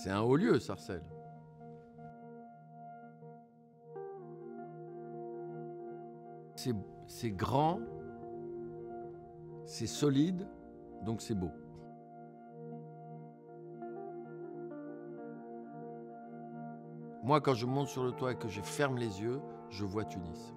C'est un haut lieu, Sarcelles. C'est grand, c'est solide, donc c'est beau. Moi, quand je monte sur le toit et que je ferme les yeux, je vois Tunis.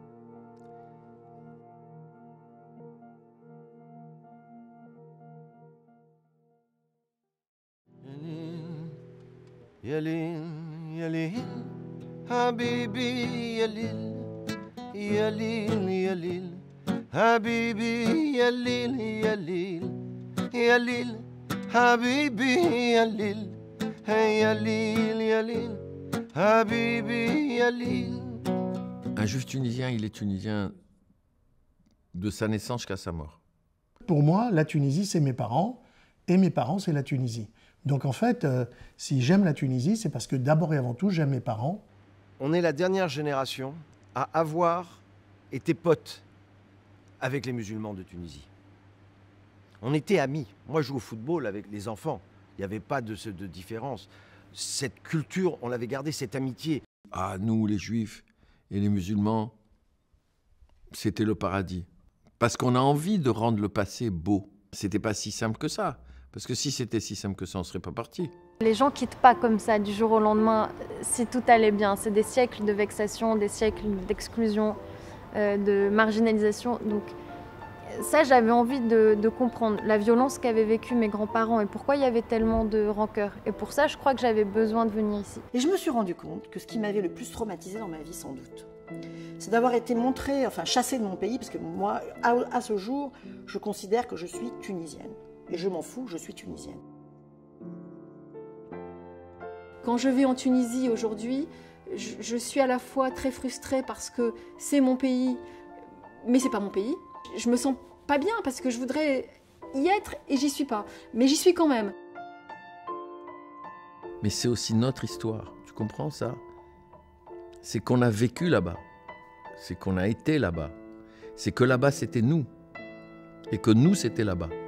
Yalil, Yalil, Habibi, Yalil, Yalil, Yalil, Habibi, Yalil, Yalil, Yalil, Habibi, Yalil, Yalil, Yalil, Habibi, Yalil. Un juif tunisien, il est tunisien de sa naissance jusqu'à sa mort. Pour moi, la Tunisie, c'est mes parents, et mes parents, c'est la Tunisie. Donc en fait, si j'aime la Tunisie, c'est parce que d'abord et avant tout, j'aime mes parents. On est la dernière génération à avoir été potes avec les musulmans de Tunisie. On était amis. Moi, je joue au football avec les enfants. Il n'y avait pas de différence. Cette culture, on l'avait gardée, cette amitié. Ah, nous, les juifs et les musulmans, c'était le paradis. Parce qu'on a envie de rendre le passé beau. C'était pas si simple que ça. Parce que si c'était si simple que ça, on ne serait pas parti. Les gens quittent pas comme ça du jour au lendemain si tout allait bien. C'est des siècles de vexation, des siècles d'exclusion, de marginalisation. Donc ça, j'avais envie de comprendre la violence qu'avaient vécue mes grands-parents et pourquoi il y avait tellement de rancœur. Et pour ça, je crois que j'avais besoin de venir ici. Et je me suis rendu compte que ce qui m'avait le plus traumatisée dans ma vie, sans doute, c'est d'avoir été montrée, enfin chassée de mon pays, parce que moi, à ce jour, je considère que je suis tunisienne. Et je m'en fous, je suis tunisienne. Quand je vais en Tunisie aujourd'hui, je suis à la fois très frustrée parce que c'est mon pays, mais c'est pas mon pays. Je me sens pas bien parce que je voudrais y être et j'y suis pas. Mais j'y suis quand même. Mais c'est aussi notre histoire, tu comprends ça? C'est qu'on a vécu là-bas, c'est qu'on a été là-bas, c'est que là-bas c'était nous, et que nous c'était là-bas.